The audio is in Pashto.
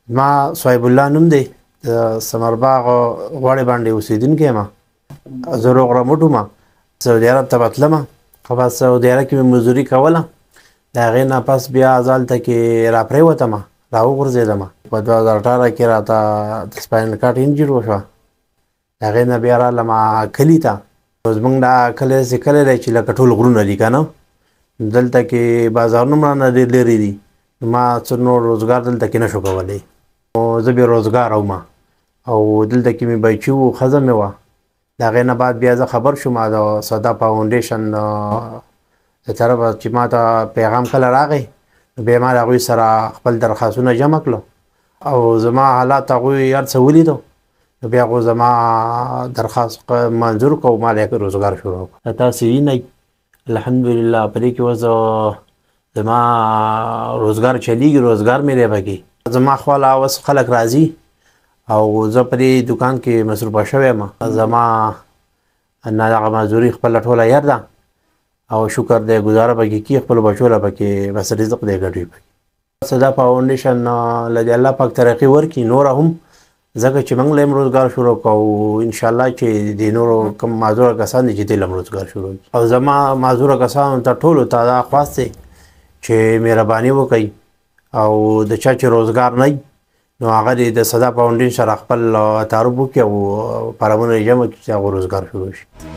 ما صهیب الله نوم دی د ثمرباغ غواړې باندې اوسېدونکی یم. زه روغ رمټ وم، سعودي عرب ته به تلمه، خو په سعودي عرب کې مې مزدوري کوله. د هغې نه پس بیا زه هلته کې راپرېوتمه، راوغورځېدمه. په 2018 کې راته د سپاینل کارډ انجر وشوه. د هغې نه بیا رالمه کلي ته. زموږ دا کلی داسې کلی دی چې لکه ټول غرونه دي که نه. دلته کې بازارونه هم رانه ډېر لرې دي. ما څه نور روزګار دلته کې نشو کولی. زه بې روزګاره وم او دلته کې مې بچي وو، ښځه مې وه. د هغې نه بعد بیا زه خبر شوم د صدا فاونډیشن د طرفه چې ما ته پیغام کله راغی، بیا ما د هغوی سره خپل درخواستونه جمع کړل او زما حالات هغوی هر څه ولیدو. نو بیا هغو زما درخواست منظور کړ او ما د روزګار شروع کړ. تاسې وینئ الحمدلله په دې کې اوس زما روزګار چلیږي، روزګار مې دی پکې. زما خواله اوس خلک راځي او زه په دې دوکان کې مصروفه شوی یم. زما نه دغه مزدوري خپله ټوله هېر ده او شکر دی ګزاره پکې کي، خپلو بچو له پکې بس رزق دی ګډوي پکې. صدا فاونډیشن له دې الله پاک ترقي ورکړي نوره هم، ځکه چې موږ له هم روزګار شروع کوو. انشاءالله چې د نورو کوم معذوره کسان دي چې دوی له هم روزګار شروع کړي. او زما معذوره کسانو ته ټولو ته دا خواست دی چې مهرباني وکړئ او د چا چې روزګار نه وي نو هغه د صدا فاونډیشن سره خپل تعارف وکړي او فارمونه یې جمع کړي چې هغه روزګار شروع شي.